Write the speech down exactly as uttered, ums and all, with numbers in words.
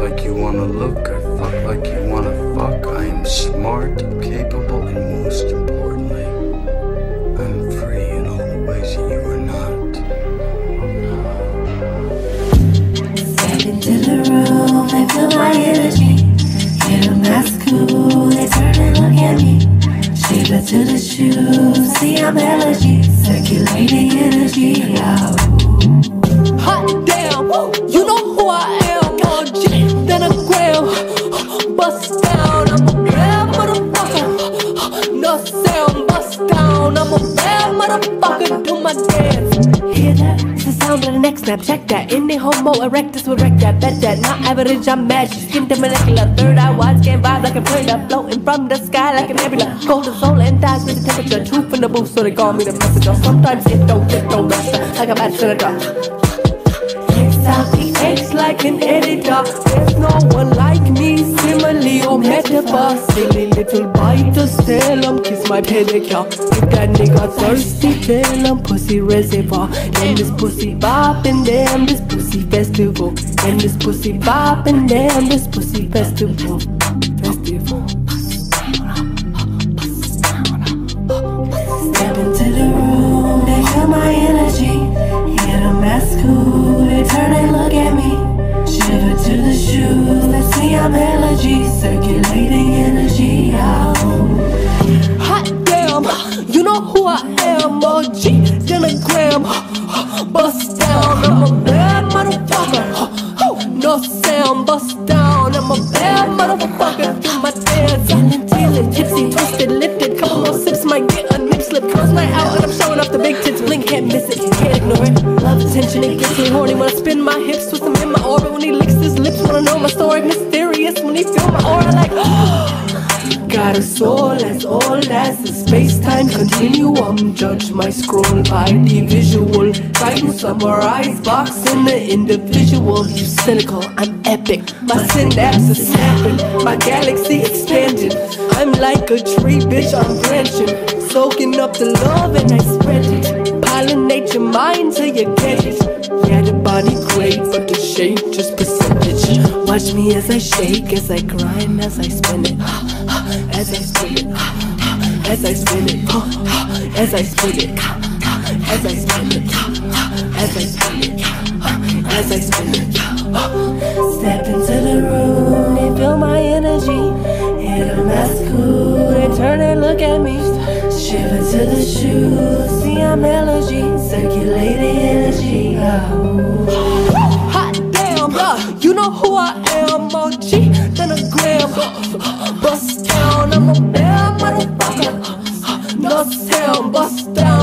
like you wanna look, I fuck like you wanna fuck. I am smart, capable, and most importantly, I'm free in all the ways that you are not. Step into the room and feel my energy. Hear them ask cool, they turn and look at me. Shiver to the shoes, see I'm allergy. Circulating energy, yeah. Hot damn, you know who I am. More G than a gram. Bust down, I'm a bad motherfucker. No sound, bust down, I'm a bad motherfucker. Do my dance. Hear that? It's the sound of the next snap. Check that. Any homo erectus will wreck that. Bet that. Not average, I'm magic. Skin to molecular. Third eye wide scan vibes like a predator. Floating from the sky like a nebula. Golden soul and dies with the temperature. Truth in the booth, so they call me the messenger. Sometimes it don't get no rest. Like a bad senator. He takes like an editor. There's no one like me, simile or metaphor. Silly little biter, tell him, kiss my pedicure. If that nigga thirsty, tell him pussy reservoir. Damn this pussy boppin', damn this pussy festival. Damn this pussy boppin', damn this pussy festival. Festival. Step into the room, they feel my energy. Hear them ask who, they turn and look at me. Shiver to the shoes, they see I'm allergy. Circulating energy, oh. Hot damn, you know who I am. More G than a gram. Bust down, I'm a bad motherfucker. No sound, bust down, I'm a bad motherfucker. Do my dance, feeling, feeling, tipsy, twisted, lifted. Couple more sips might get a nip slip. Comes night out and I'm showing off the big tits. Blink, can't miss it, can't ignore it. Love attention, it gets me horny when I spin my hips. Twist them in my orbit when he licks his lips. Wanna know my story, mysterious when he feel my aura like got a soul as old as the space-time continuum. Judge my scroll by the visual. Try to summarize, box in the individual. You cynical, I'm epic. My synapses are snapping, my galaxy expanding. I'm like a tree, bitch, I'm branching. Soaking up the love and I spread it. Pollinate your mind till you get it. Yeah, the body great, but the shape just percentage. Watch me as I shake, as I grind, as I spin it. As I spin it, as I spin it, as I spin it, as I spin it, as I spin it, as I spin it. Step into the room, they feel my energy. Hear them ask who, they turn and look at me. Shiver to the shoes, see I'm allergy. Circulating energy, oh. Hot damn, uh, you know who I am. More G than a gram. Bust down, I'm a bad motherfucker. No sound, bust down.